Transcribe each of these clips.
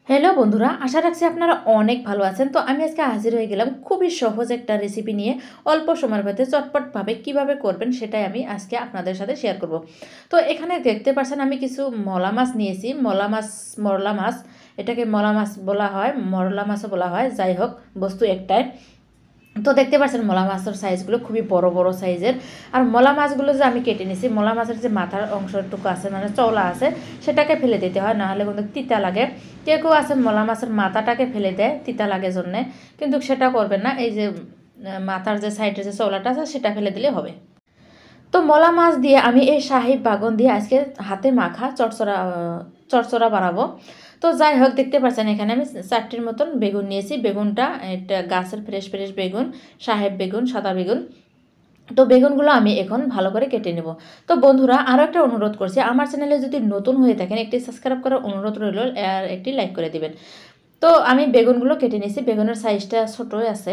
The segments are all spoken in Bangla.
হ্যালো বন্ধুরা, আশা রাখছি আপনারা অনেক ভালো আছেন। তো আমি আজকে হাজির হয়ে গেলাম খুবই সহজ একটা রেসিপি নিয়ে। অল্প সময়ের মধ্যে চটপটভাবে কিভাবে করবেন সেটাই আমি আজকে আপনাদের সাথে শেয়ার করব। তো এখানে দেখতে পাচ্ছেন আমি কিছু মলা মাছ নিয়েছি। মরলা মাছ, এটাকে মলা মাছ বলা হয়, মরলা মাছও বলা হয়, যাই হোক বস্তু একটাই। তো দেখতে পাচ্ছেন মলা মাছের সাইজগুলো খুবই বড় বড় সাইজের। আর মলা মাছগুলো যে আমি কেটে নিয়েছি, মলা মাছের যে মাথার অংশটুকু আছে মানে চওলা আছে সেটাকে ফেলে দিতে হয়, নাহলে কিন্তু তিতা লাগে। কেউ কেউ আছে মলা মাছের মাথাটাকে ফেলে দেয় তিতা লাগে জন্যে, কিন্তু সেটা করবেন না। এই যে মাথার যে সাইডের যে চওলাটা আছে সেটা ফেলে দিলে হবে। তো মলা মাছ দিয়ে আমি এই শাহী বাগন দিয়ে আজকে হাতে মাখা চড়চড়া বানাবো। তো যাই হোক দেখতে পাচ্ছেন এখানে আমি 4টির মতন বেগুন নিয়েছি। বেগুনটা এটা গাছের ফ্রেশ ফ্রেশ বেগুন, সাহেব বেগুন, সাদা বেগুন। তো বেগুনগুলো আমি এখন ভালো করে কেটে নেব। তো বন্ধুরা আরও একটা অনুরোধ করছি, আমার চ্যানেলে যদি নতুন হয়ে থাকেন একটি সাবস্ক্রাইব করার অনুরোধ রইল, আর একটি লাইক করে দিবেন। তো আমি বেগুনগুলো কেটে নিয়েছি। বেগুনের সাইজটা ছোটোই আছে,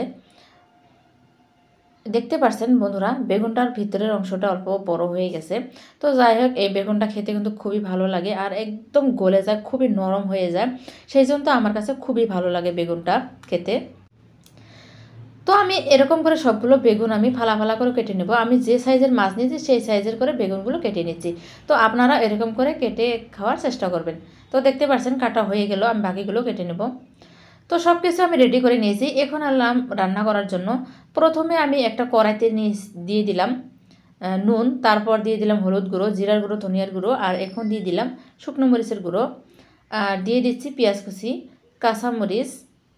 দেখতে পাচ্ছেন বন্ধুরা। বেগুনটার ভিতরের অংশটা অল্প বড় হয়ে গেছে। তো যাই হোক এই বেগুনটা খেতে কিন্তু খুবই ভালো লাগে আর একদম গলে যায়, খুবই নরম হয়ে যায়। সেই জন্য তো আমার কাছে খুবই ভালো লাগে বেগুনটা খেতে। তো আমি এরকম করে সবগুলো বেগুন আমি ফালা ফালা করে কেটে নেব। আমি যে সাইজের মাছ নিয়েছি সেই সাইজের করে বেগুনগুলো কেটে নিচ্ছি। তো আপনারা এরকম করে কেটে খাওয়ার চেষ্টা করবেন। তো দেখতে পাচ্ছেন কাটা হয়ে গেল, আমি বাকিগুলো কেটে নেব। তো সব কিছু আমি রেডি করে নিয়েছি। এখন আনলাম রান্না করার জন্য। প্রথমে আমি একটা কড়াইতে দিয়ে দিলাম নুন, তারপর দিয়ে দিলাম হলুদ গুঁড়ো, জিরার গুঁড়ো, ধনিয়ার গুঁড়ো, আর এখন দিয়ে দিলাম শুকনো মরিচের গুঁড়ো, আর দিয়ে দিচ্ছি পেঁয়াজ কুচি, কাঁচামরিচ,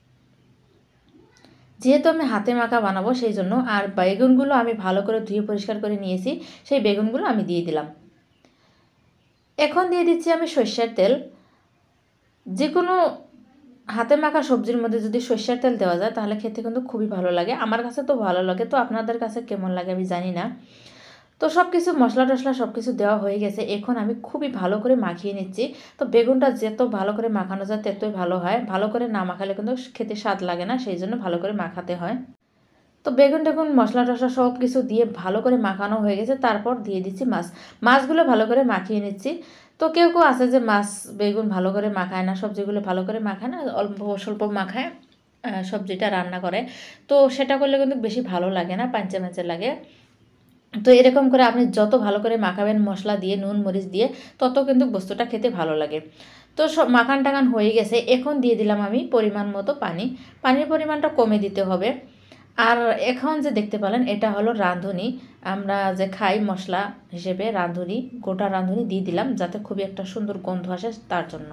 যেহেতু আমি হাতে মাখা বানাবো সেই জন্য। আর বেগুনগুলো আমি ভালো করে ধুয়ে পরিষ্কার করে নিয়েছি, সেই বেগুনগুলো আমি দিয়ে দিলাম। এখন দিয়ে দিচ্ছি আমি সর্ষের তেল। যে কোনো হাতে মাখা সবজির মধ্যে যদি সর্ষের তেল দেওয়া যায় তাহলে খেতে কিন্তু খুবই ভালো লাগে। আমার কাছে তো ভালো লাগে, তো আপনাদের কাছে কেমন লাগে আমি জানি না। তো সব কিছু মশলা টশলা সব কিছু দেওয়া হয়ে গেছে। এখন আমি খুবই ভালো করে মাখিয়ে নিচ্ছি। তো বেগুনটা যত ভালো করে মাখানো যায় ততই ভালো হয়। ভালো করে না মাখালে কিন্তু খেতে স্বাদ লাগে না, সেই জন্য ভালো করে মাখাতে হয়। তো বেগুন টেগুন মশলা টশলা সব কিছু দিয়ে ভালো করে মাখানো হয়ে গেছে। তারপর দিয়ে দিচ্ছি মাছগুলো ভালো করে মাখিয়ে নিচ্ছি। তো কেউ কেউ আছে যে মাছ বেগুন ভালো করে মাখায় না, সবজিগুলো ভালো করে মাখায় না, অল্প স্বল্প মাখায় সবজিটা রান্না করে। তো সেটা করলে কিন্তু বেশি ভালো লাগে না, পাঞ্চে মাঞ্চে লাগে। তো এরকম করে আপনি যত ভালো করে মাখাবেন মশলা দিয়ে, নুন মরিচ দিয়ে, তত কিন্তু বস্তুটা খেতে ভালো লাগে। তো সব মাখান টাখান হয়ে গেছে। এখন দিয়ে দিলাম আমি পরিমাণ মতো পানি। পানির পরিমাণটা কমে দিতে হবে। আর এখন যে দেখতে পেলেন এটা হলো রাঁধুনি, আমরা যে খাই মশলা হিসেবে রাঁধুনি, গোটা রাঁধুনি দিয়ে দিলাম যাতে খুবই একটা সুন্দর গন্ধ আসে তার জন্য।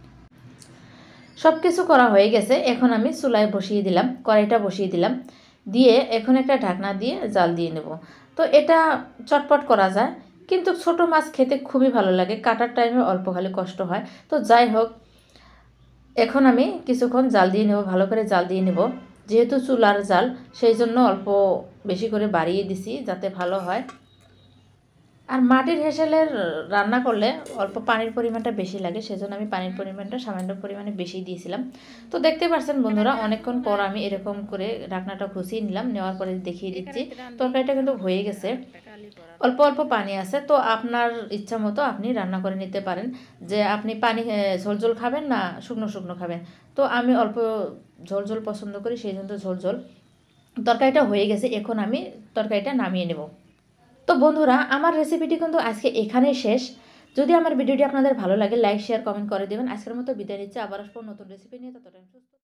সব কিছু করা হয়ে গেছে। এখন আমি চুলায় বসিয়ে দিলাম, কড়াইটা বসিয়ে দিলাম, দিয়ে এখন একটা ঢাকনা দিয়ে জাল দিয়ে নেব। তো এটা চটপট করা যায়, কিন্তু ছোট মাছ খেতে খুবই ভালো লাগে, কাটার টাইমে অল্প খালি কষ্ট হয়। তো যাই হোক এখন আমি কিছুক্ষণ জাল দিয়ে নেব, ভালো করে জাল দিয়ে নেব। যেহেতু চুলার জাল সেই জন্য অল্প বেশি করে বাড়িয়ে দিছি যাতে ভালো হয়। আর মাটির হেঁসেলের রান্না করলে অল্প পানির পরিমাণটা বেশি লাগে, সেজন্য আমি পানির পরিমাণটা সামান্য পরিমাণে বেশি দিয়েছিলাম। তো দেখতে পাচ্ছেন বন্ধুরা অনেকক্ষণ পর আমি এরকম করে ঢাকনাটা খুঁচিয়ে নিলাম, নেওয়ার পরে দেখিয়ে দিচ্ছি তরকারিটা কিন্তু হয়ে গেছে। অল্প অল্প পানি আছে, তো আপনার ইচ্ছা মতো আপনি রান্না করে নিতে পারেন যে আপনি পানি ঝোল খাবেন না শুকনো শুকনো খাবেন। তো আমি অল্প ঝোল পছন্দ করি, সেই জন্য ঝোল। তরকারিটা হয়ে গেছে, এখন আমি তরকারিটা নামিয়ে নেব। তো বন্ধুরা আমার রেসিপিটি কিন্তু আজকে এখানেই শেষ। যদি আমার ভিডিওটি আপনাদের ভালো লাগে লাইক শেয়ার কমেন্ট করে দেবেন। আজকের মতো বিদায় নিচ্ছি, আবার আসবো নতুন রেসিপি নিয়ে। ততটা সুস্থ।